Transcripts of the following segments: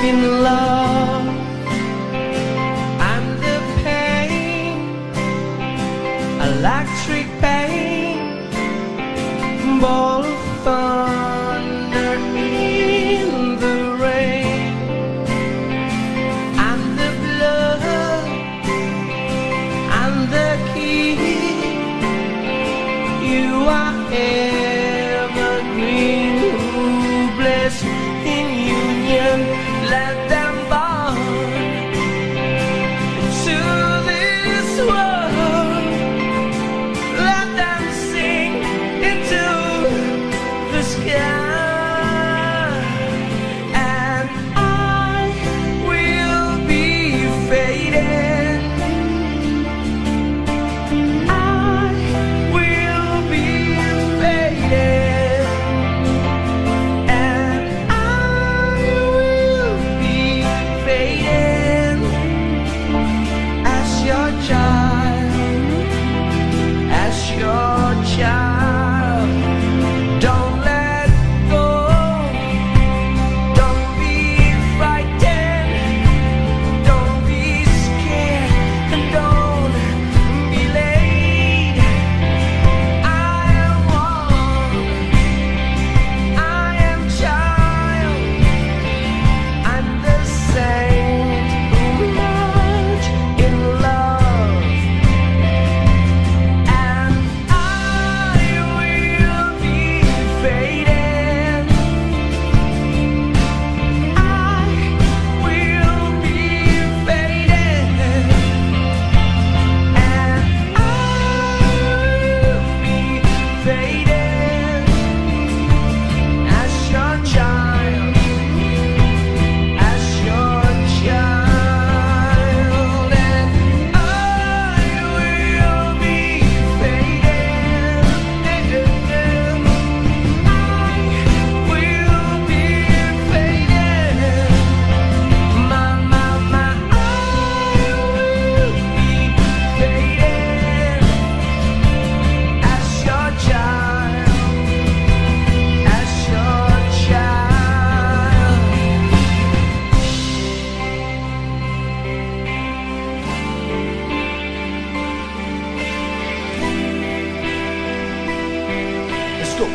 in love and the pain, electric pain, ball of thunder in the rain, and the blood and the key. You are evergreen who bless in union. Let them born into this world. Let them sing into the sky, and I will be fading. I will be fading, and I will be fading as your child, as your child. Don't let go, don't be frightened, don't be scared, and don't be late. I am one, I am child, I'm the saint who march in love, and I will be fading. I will be fading, and I will be fading as your child, as your child, and I will be fading. I will be fading. My, I will be fading as your child, as your child. Let's go.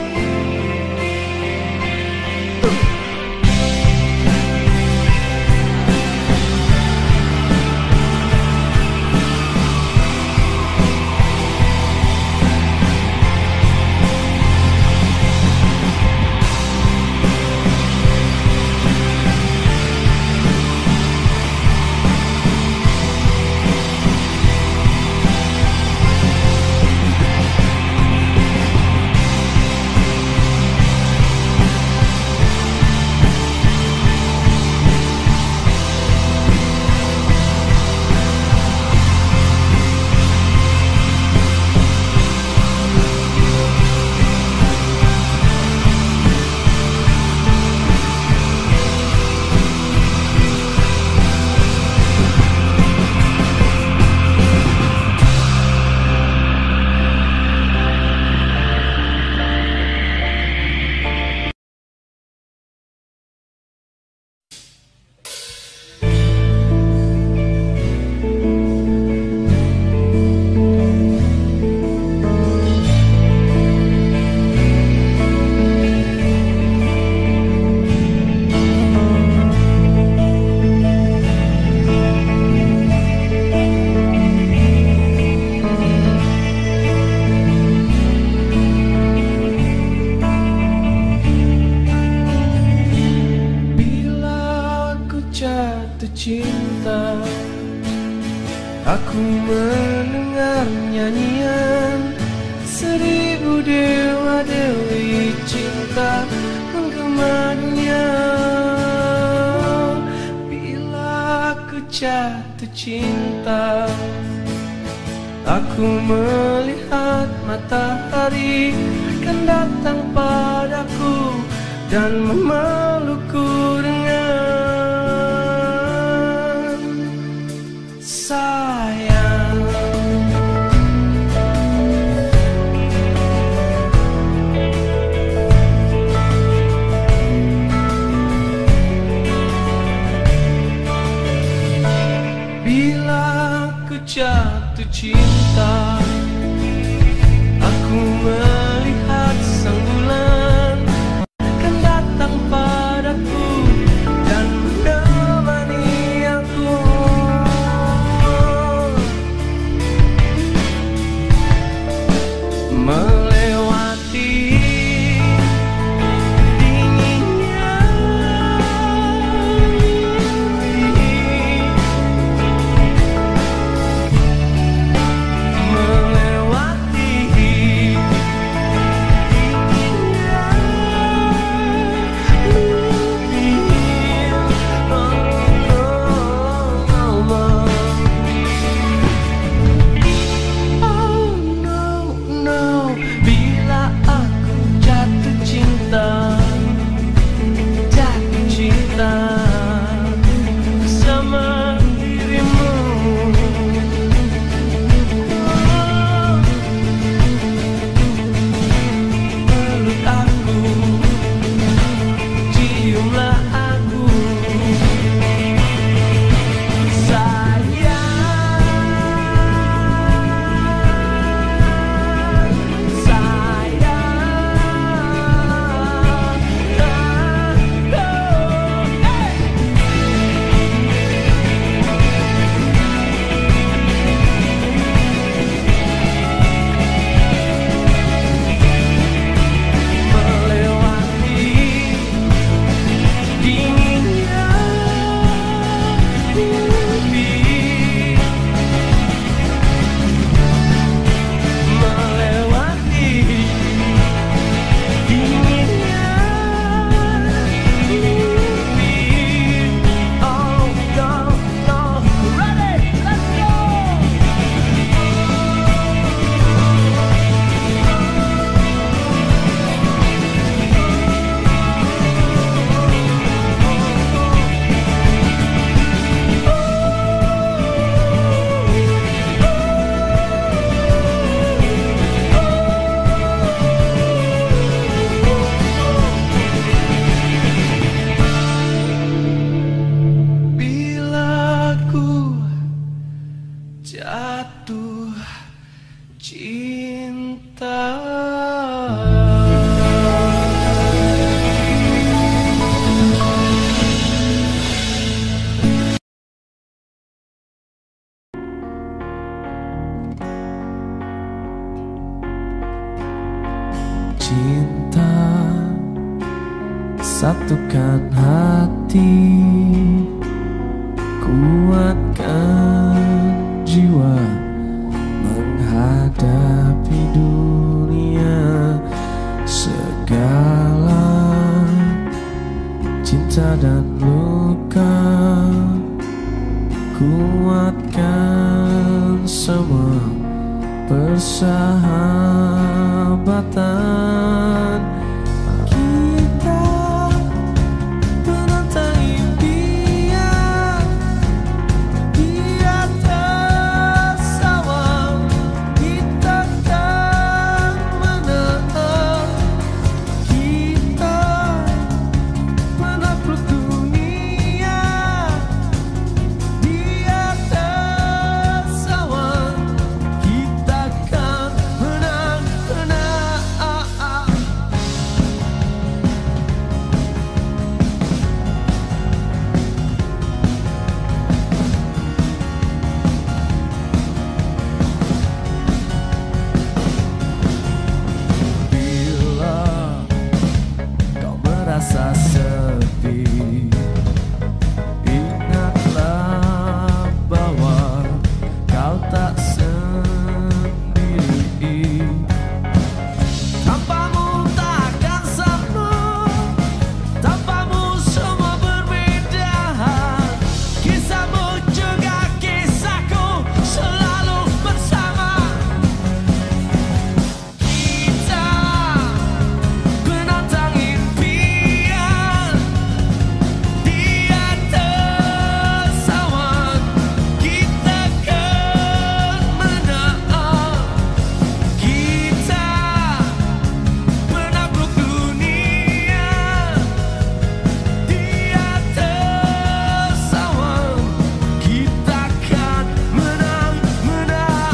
Bila aku jatuh cinta, aku mendengar nyanyian 1000 dewa-dewi cinta menggema dunia. Bila aku jatuh cinta, aku melihat matahari akan datang padaku dan memelukku dengan sayang. Satukan hati, kuatkan jiwa menghadapi dunia. Segala cinta dan luka, kuatkan semua persahabatan. Kita menantang impian di atas awan. Kita kan menang. Kita menakluk dunia di atas awan. Kita kan menang, menang. Bila kau merasa sepi, ingatlah bahwa kau tak sendiri. Tanpamu takkan sama, tanpamu semua berbeda. Kisahmu juga kisahku, selalu bersama. Kita menantang impian di atas awan. Kita kan menang. Kita menakluk dunia di atas awan. Kita kan menang, menang.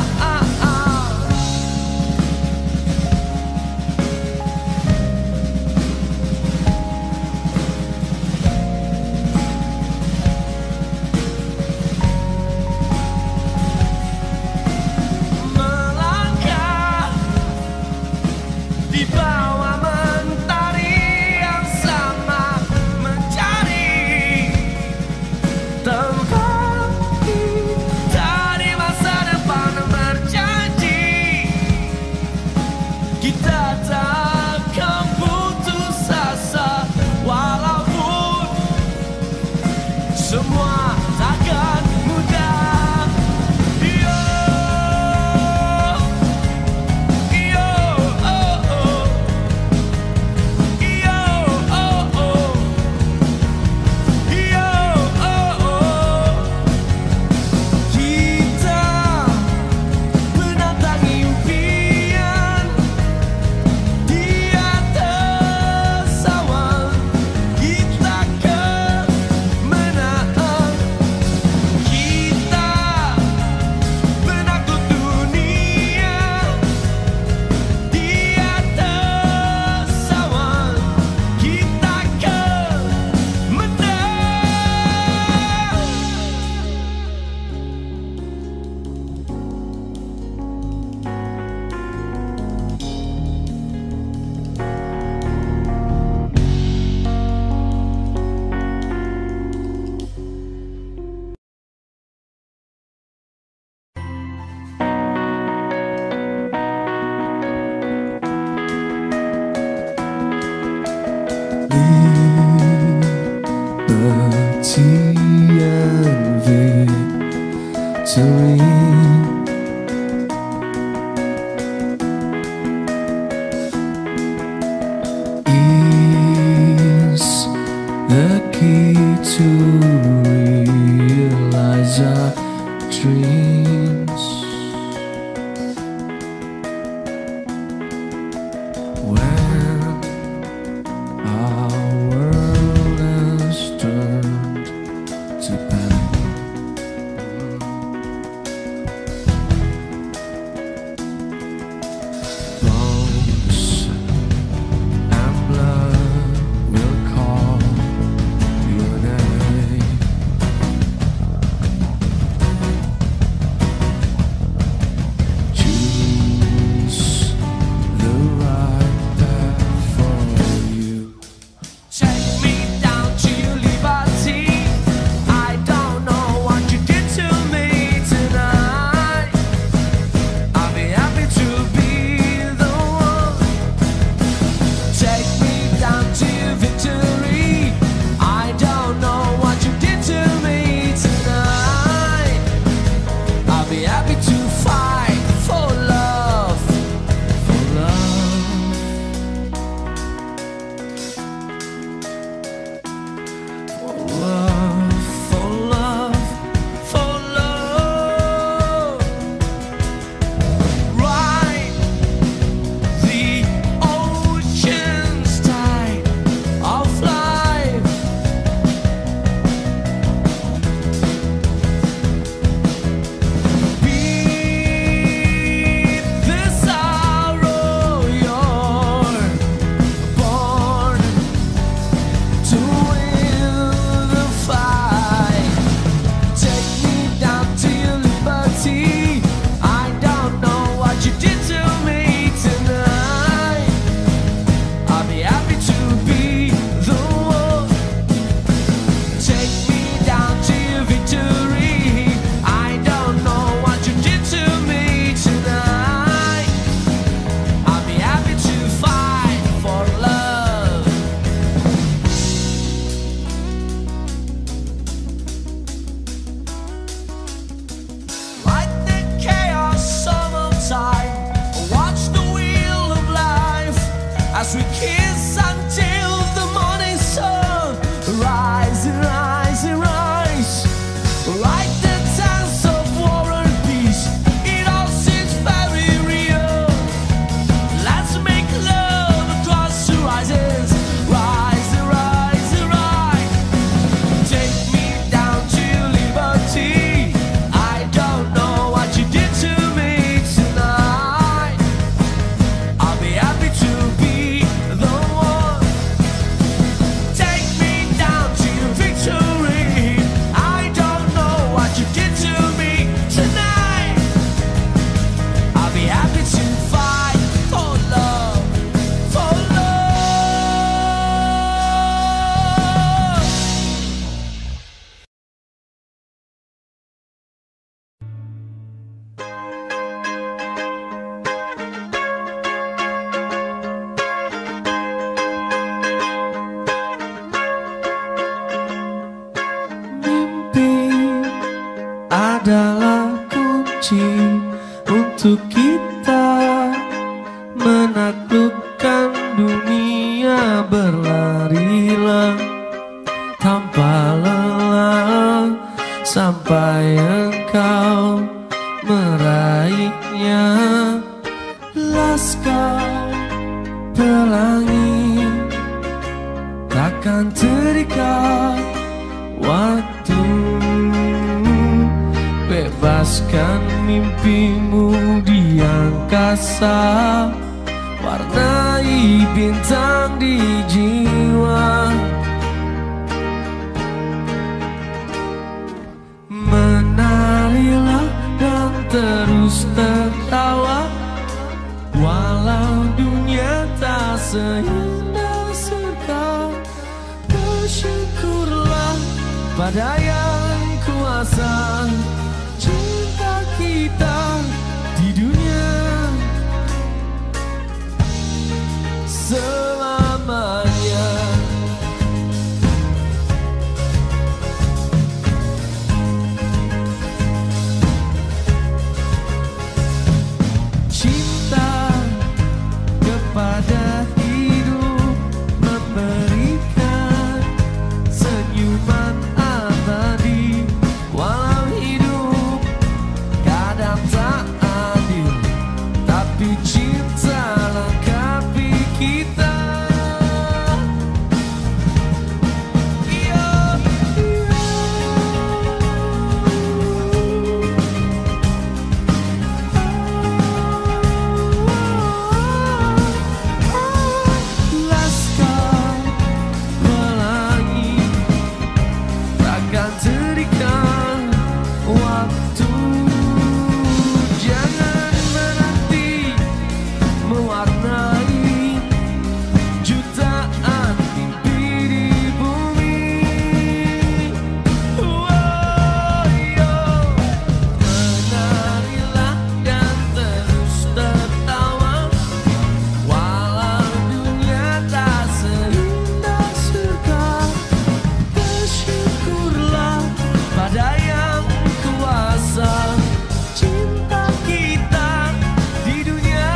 Melangkah di bawah mentari yang sama, mencari tempat dari masa depan. Berjanji kita takkan putus asa, walaupun semua takkan mudah. Yo, yo, oh, oh. Yo, oh, oh. Yo, oh, oh. Kita menantang impian di atas awan. Kita kan menang. Kita menakluk dunia di atas awan. Kita kan menang. Liberty and victory is the key to realize our dreams. When our world has turned to panic, bones and blood will call your name. adalah kunci untuk kita menaklukkan dunia. Berlarilah tanpa lelah sampai engkau meraihnya. Laskar pelangi takkan terikat waktu. Bebaskan mimpimu di angkasa, warnai bintang di jiwa. Menarilah dan terus tertawa, walau dunia tak seindah surga. Bersyukurlah pada yang kuasa, cinta kita di dunia selamanya. Cinta kepada hidup, memberikan senyuman abadi. Walau hidup kadang tak adil, tapi cinta lengkapi kita. Laskar pelangi takkan terikat waktu. Jangan menanti mewarnai jutaan mimpi di bumi. Menarilah dan terus tertawa, walau dunia tak seindah surga. Bersyukurlah pada yang kuasa, cinta kita di dunia.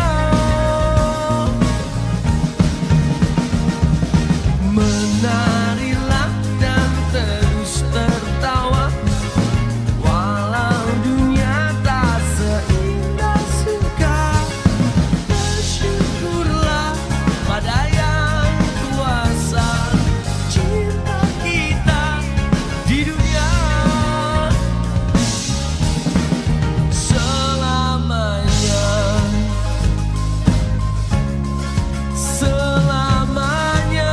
Menarilah dan terus tertawa, walau dunia tak seindah surga. Bersyukurlah pada yang kuasa, cinta kita di dunia selamanya. Selamanya.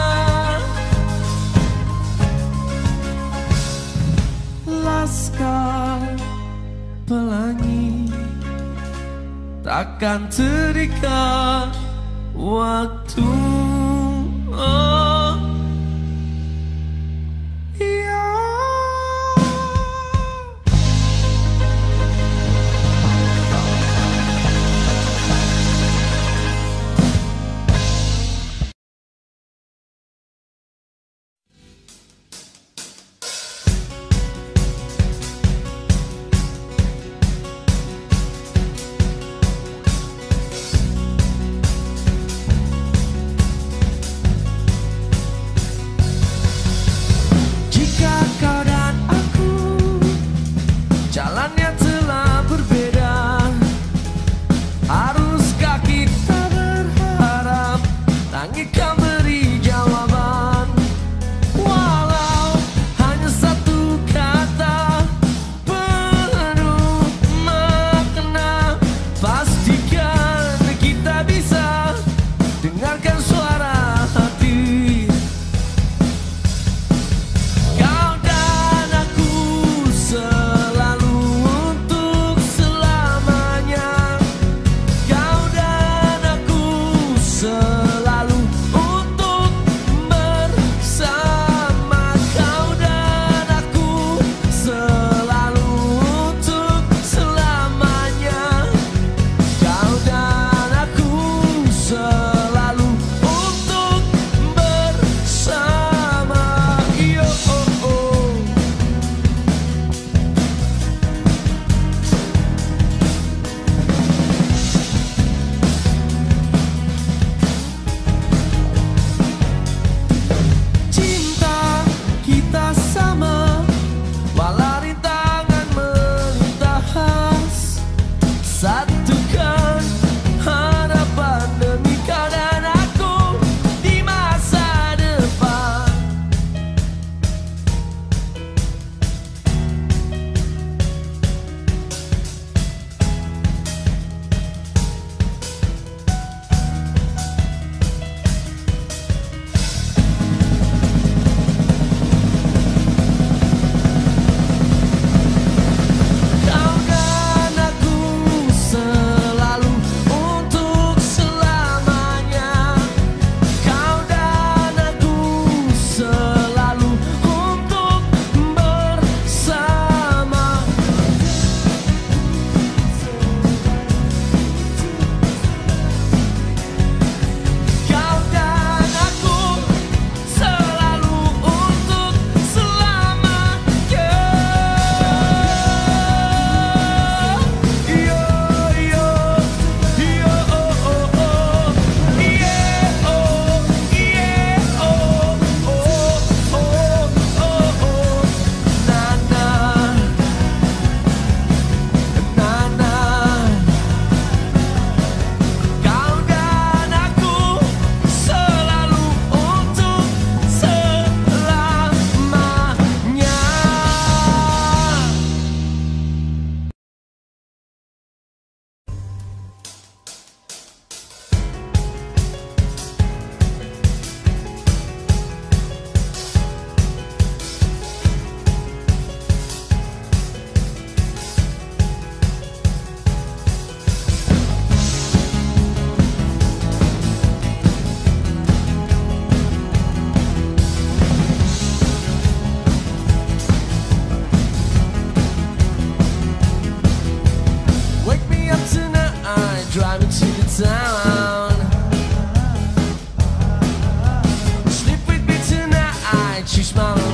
Laskar pelangi takkan terikat waktu. Oh, iya.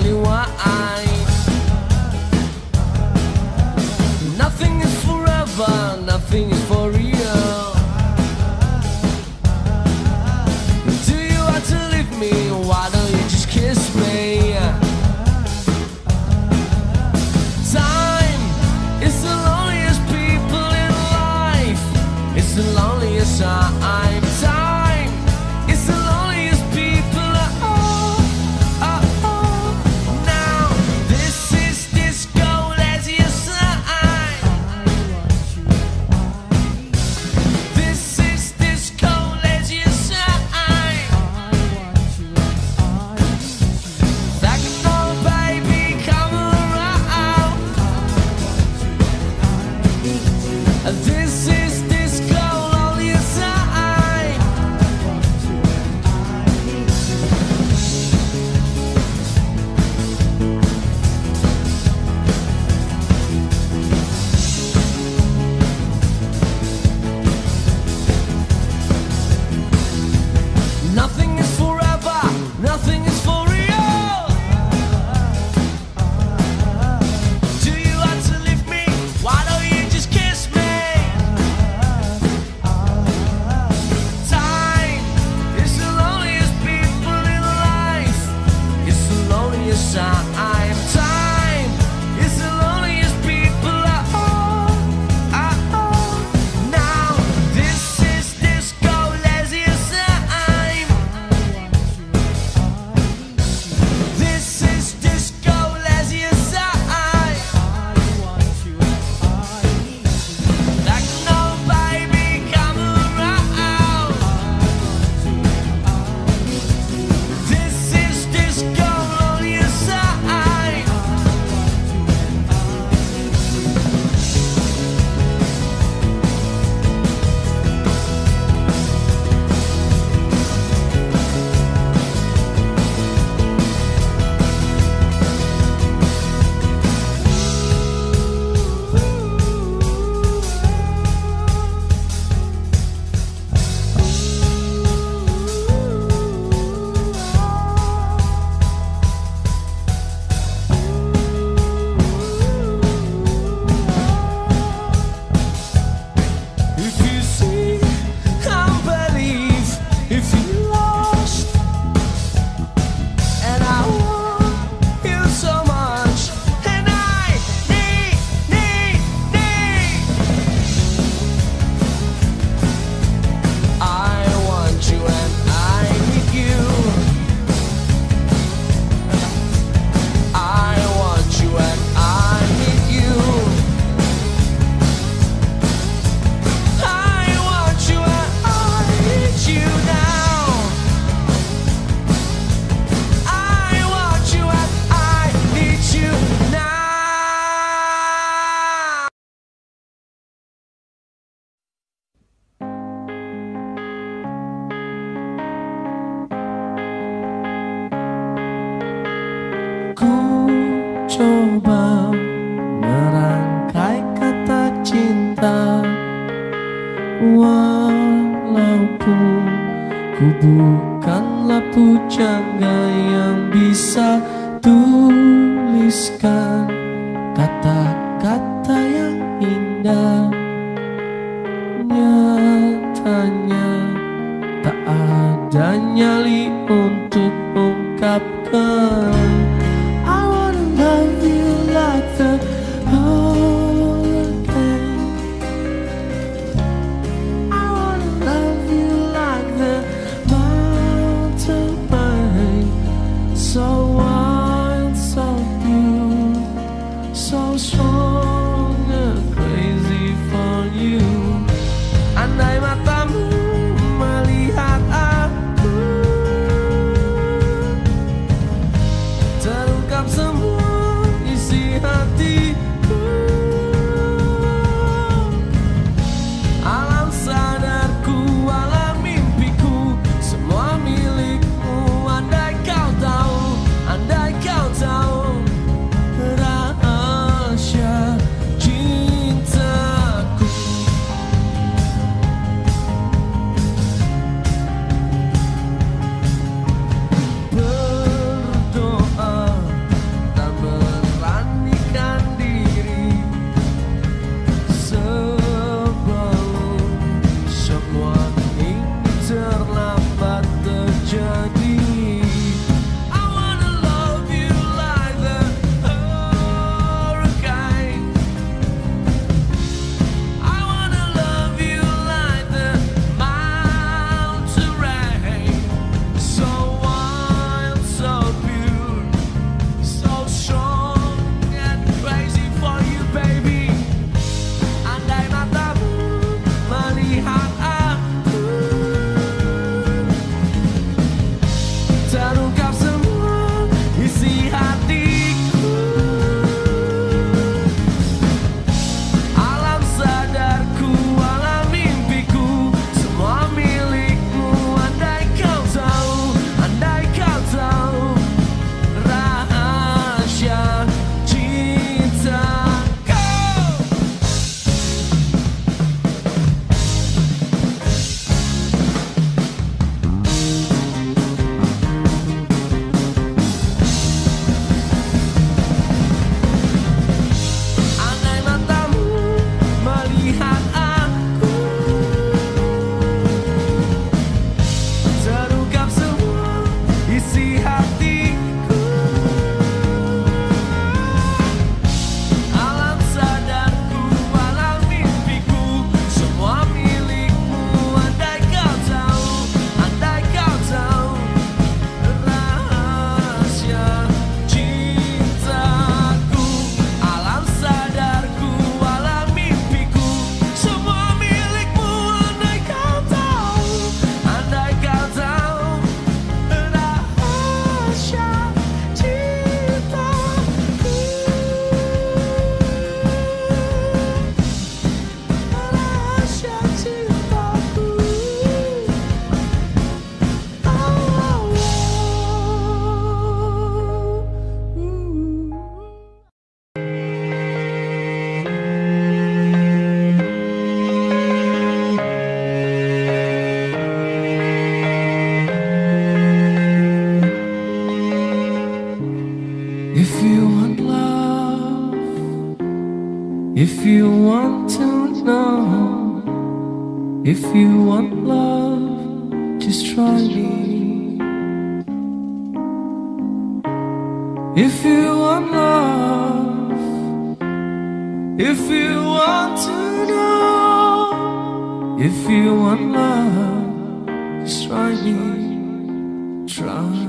me why. Nothing is forever, nothing is for real. Do you want to leave me? Why don't you just kiss me? Time is the loneliest people in life. It's the loneliest time. Time is the loneliest people. Now this is disco leisure time. This is disco leisure time. Techno baby, come around. This is disco leisure time. Nothing is forever, nothing is for real. Do you want to leave me? Why don't you just kiss me? Time is the loneliest people in life. It's the loneliest time. Time is the loneliest people. Now this is disco leisure time. This is disco leisure time. Techno baby, come around. This is disco leisure time. If you see, I believe. If you lost, and I want you so much, and I need. I want you and I need you. I want you and I need you. I want you and I need you now. I want you and I need you now. Ku coba merangkai kata cinta, walaupun ku bukanlah pujangga yang bisa tuliskan kata-kata yang indah. Nyatanya tak ada nyali untuk ungkapkan. I wanna love you like the hurricane. I wanna love you like the mountain rain. So wild, so blue, so strong and crazy want love, if you want to know, if you want love, just try me. If you want love, if you want to know, if you want love, just try me, try me.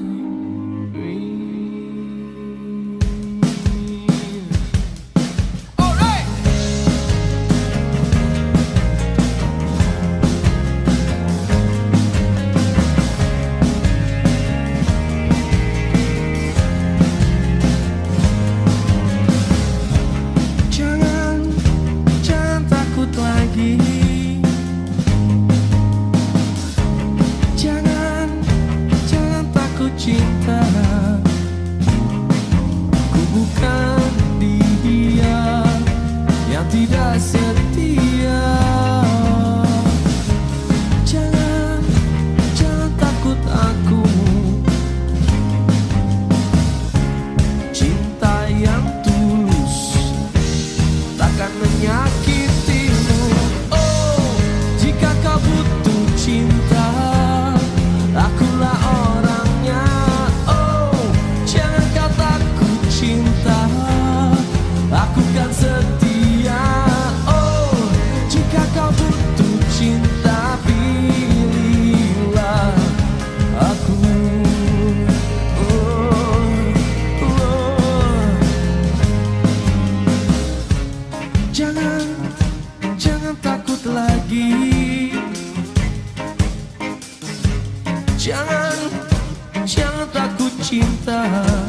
Jangan takut cinta,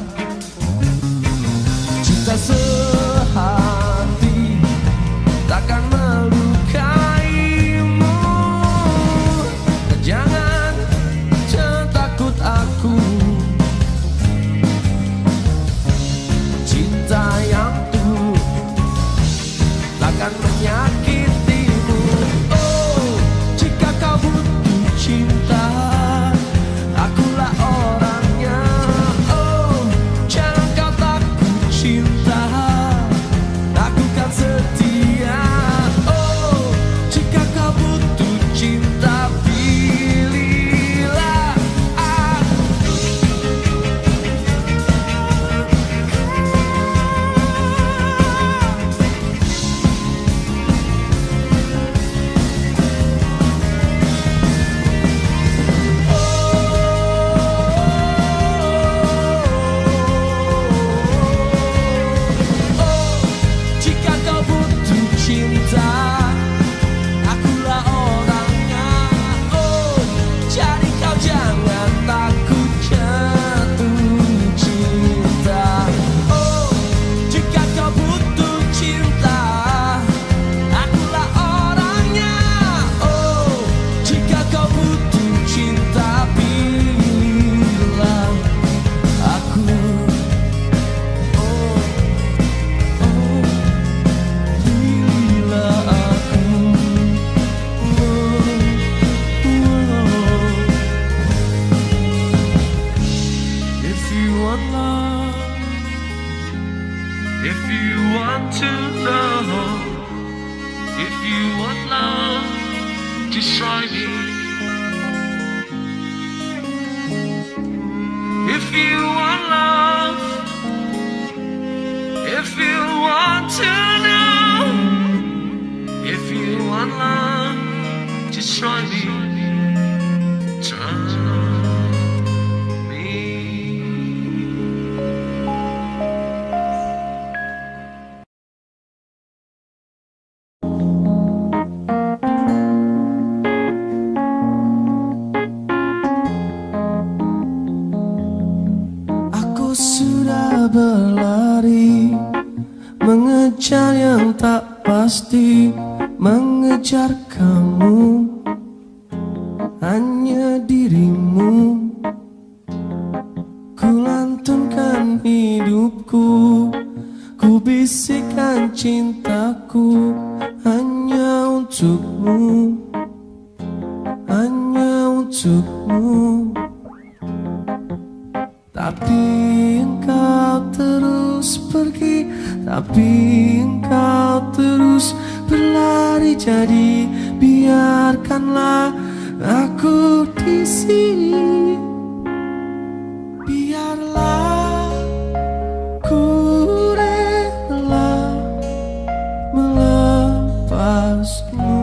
cinta sehati takkan melukaimu. Jangan takut aku, cinta yang tulus takkan menyakitimu. Oh, jika kau butuh cinta, akulah orangnya. Oh, jangan kau takut cinta, aku kan setia. Oh, jika kau butuh cinta, pilihlah aku. Jika kau butuh cinta, akulah orangnya. Oh, jadi kau jangan takut jatuh cinta. Oh, jika kau butuh cinta, akulah orangnya. Oh, jika kau butuh cinta, pilihlah aku. If you want to know, if you want love, just try me. If you want love, if you want to know, if you want love, just try me. Try me. Sudah berlari, mengejar yang tak pasti, mengejar kamu, hanya dirimu. Ku lantunkan hidupku, ku bisikkan cintaku, hanya untukmu, hanya untukmu. Tapi engkau terus tapi engkau terus berlari. Jadi biarkanlah aku di sini, biarlah ku rela melepasmu,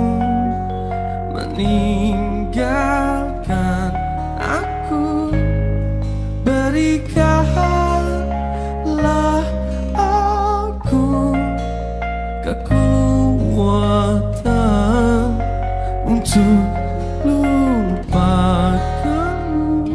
meninggalkan aku. Berikanlah aku kekuatan untuk lupakanmu.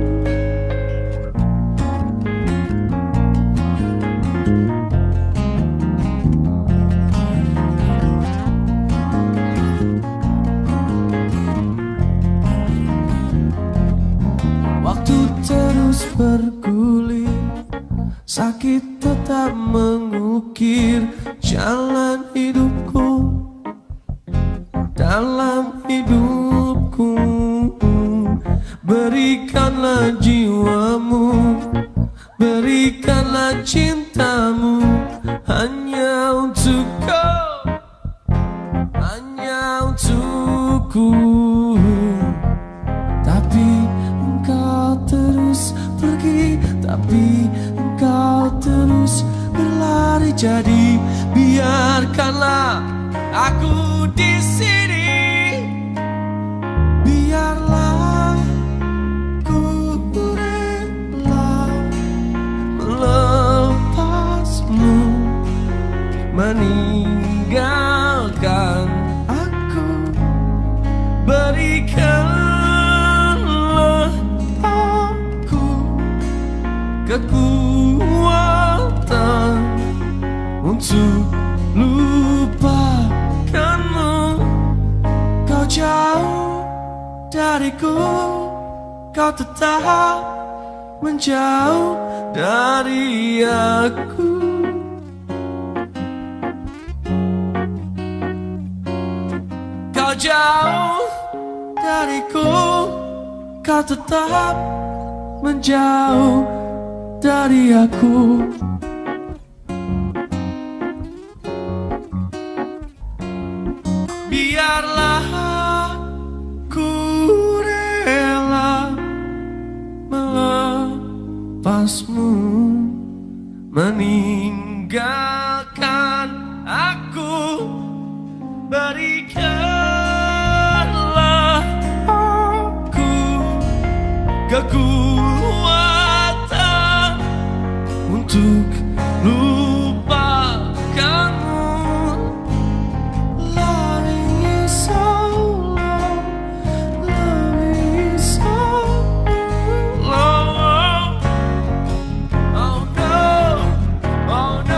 Waktu terus bergulir, sakit tetap mengukir jalan hidupku. Dalam hidupku, berikanlah jiwamu, berikanlah cintamu, hanya untuk kau, hanya untukku. Tapi engkau terus pergi, tapi engkau terus berlari. Jadi biarkanlah aku di sini, biarlah ku rela melepasmu, meninggalkan aku. Berikanlah aku kekuatan untuk lupakanmu. Kau jauh dariku, kau tetap menjauh dari aku. Kau jauh dariku, kau tetap menjauh dari aku. Biarlah ku rela melepasmu, meninggalkan aku. Berikanlah aku kekuatan untuk lupakanmu. Loving you so long, loving you so long. Oh no, oh no.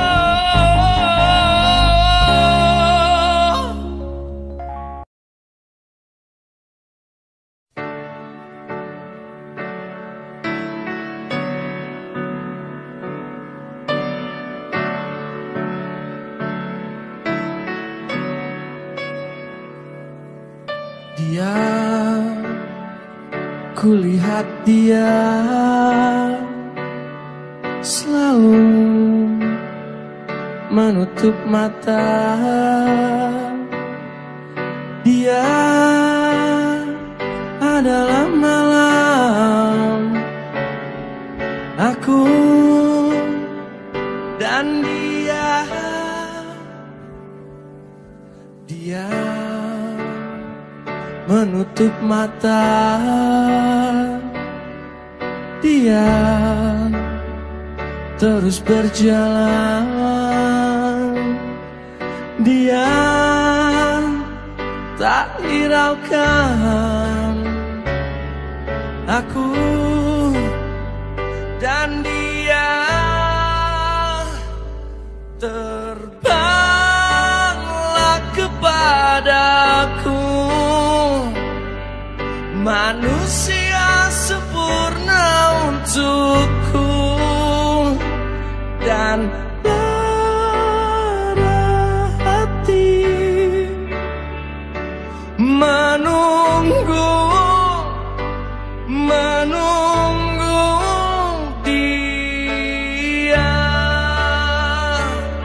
Dia, kulihat dia selalu menutup mata. Dia adalah malam, aku dan dia. Dia menutup mata, dia terus berjalan. Dia tak hiraukan aku dan dia. Terbanglah kepadaku, manusia sempurna untukku, dan lara hati menunggu dia.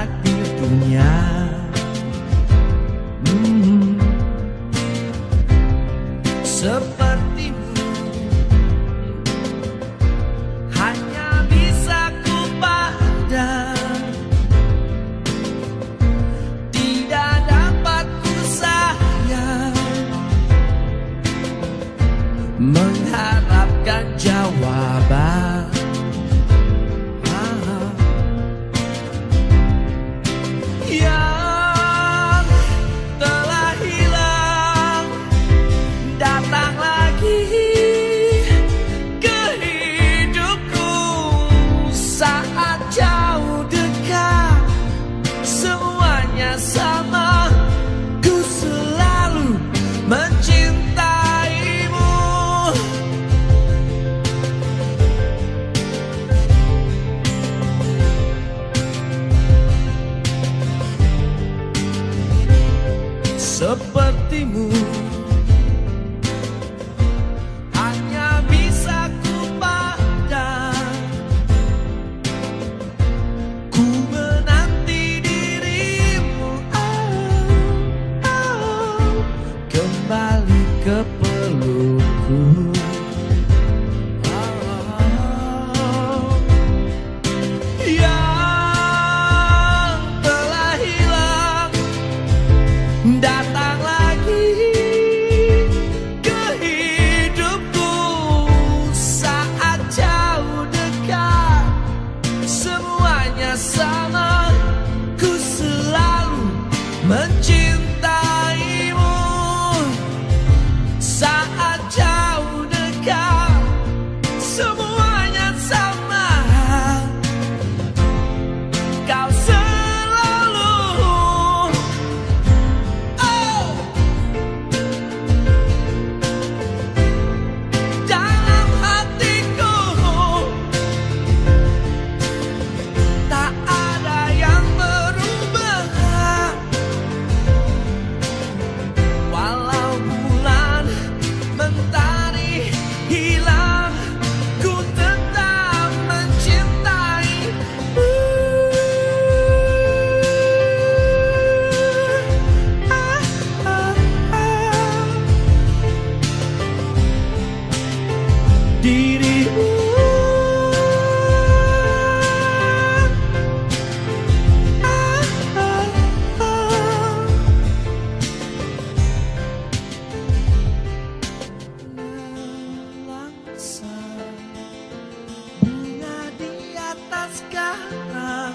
takdir dunia. Sepertimu hanya bisa ku pandang, tidak dapat ku sayang, mengharapkan jawaban. Yang telah hilang datang lagi ke hidupku saat jauh dekat, semuanya sama, ku selalu mencintaimu. Sepertimu hanya bisa ku pandang, ku menanti dirimu kembali ke pelukku. Yang telah hilang datang lagi ke hidupku saat jauh dekat, semuanya sama, ku selalu mencintaimu. Saat jauh dekat, semuanya sama, kau selalu dalam hatiku. Tak ada yang berubah, walau bulan mentari hilang, ku tetap mencintaimu. Dirimu melangsa bunga di atas karang,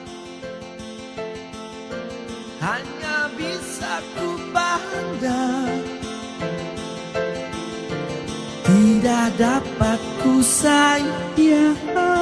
hanya bisa ku pandang, tidak dapat ku sayang.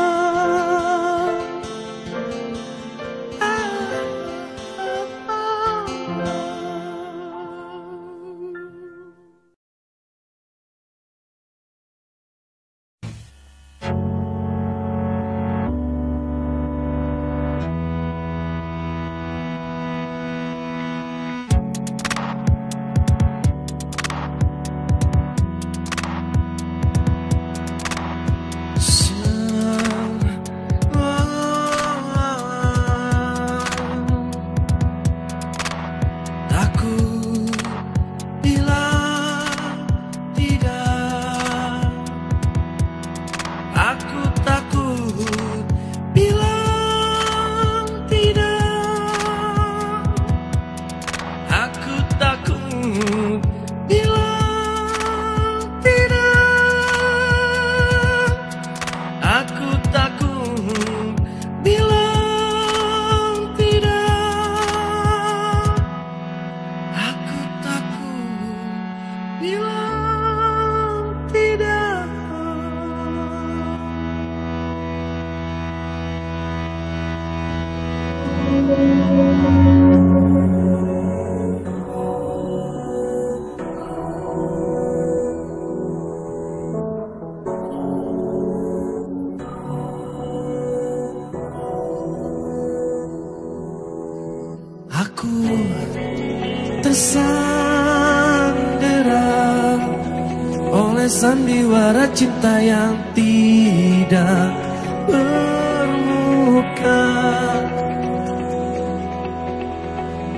tersandera oleh sandiwara cinta yang tidak bermuka.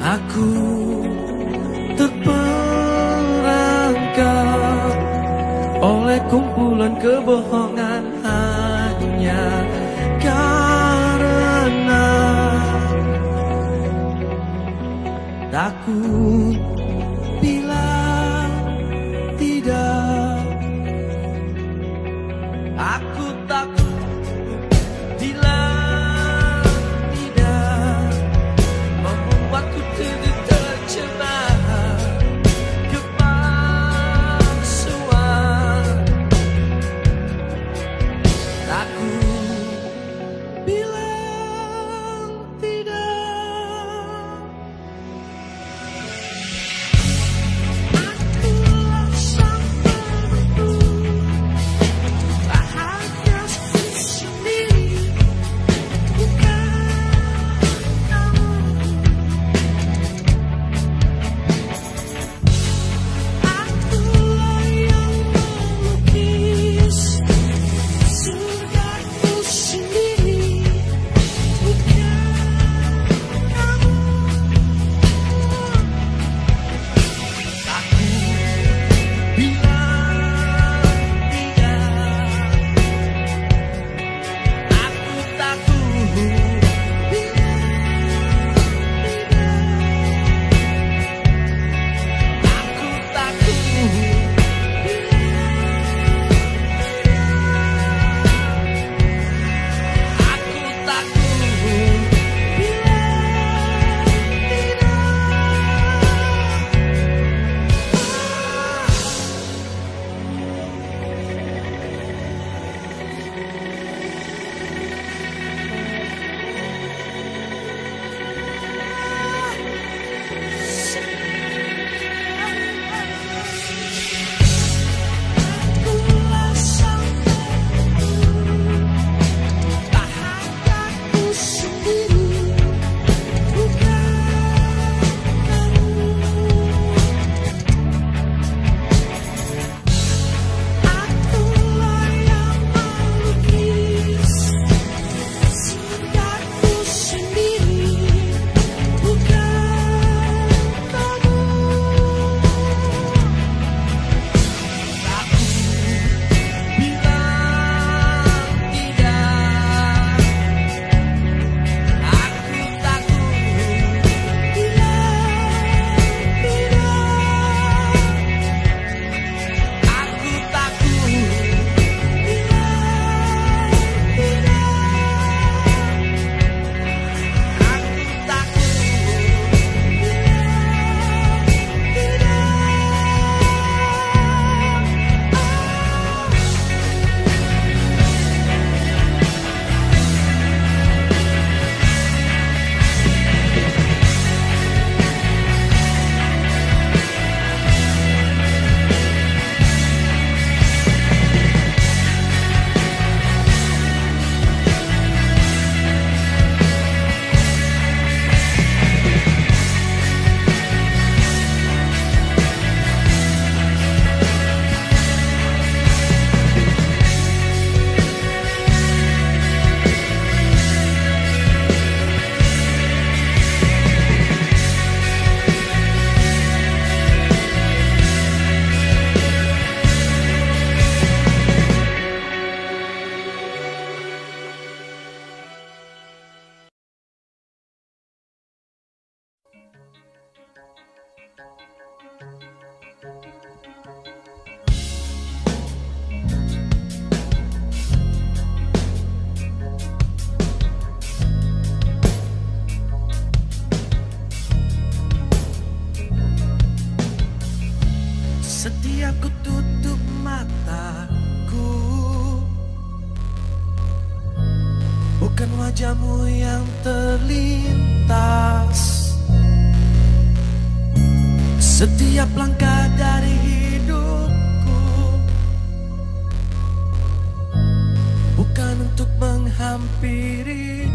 Aku terperangkap oleh kumpulan kebohongan hanya karena takut bilang tidak. Aku takut bilang tidak, membuatku terjebak kepalsuan. Takut bilang tidak. Akulah sang penentu bahagiaku sendiri, bukan kamu. Akulah yang melukis surgaku sendiri, bukan kamu. Takut bilang tidak. Aku takut bilang tidak. Aku takut akulah sang bahagiaku sendiri, bukan kamu. Akulah yang melukis surgaku sendiri, bukan kamu. Takut bilang tidak. Aku takut bilang tidak. Aku takut setiap ku tutup mataku, bukan wajahmu yang terlintas. Setiap langkah dari hidupku bukan untuk menghampiri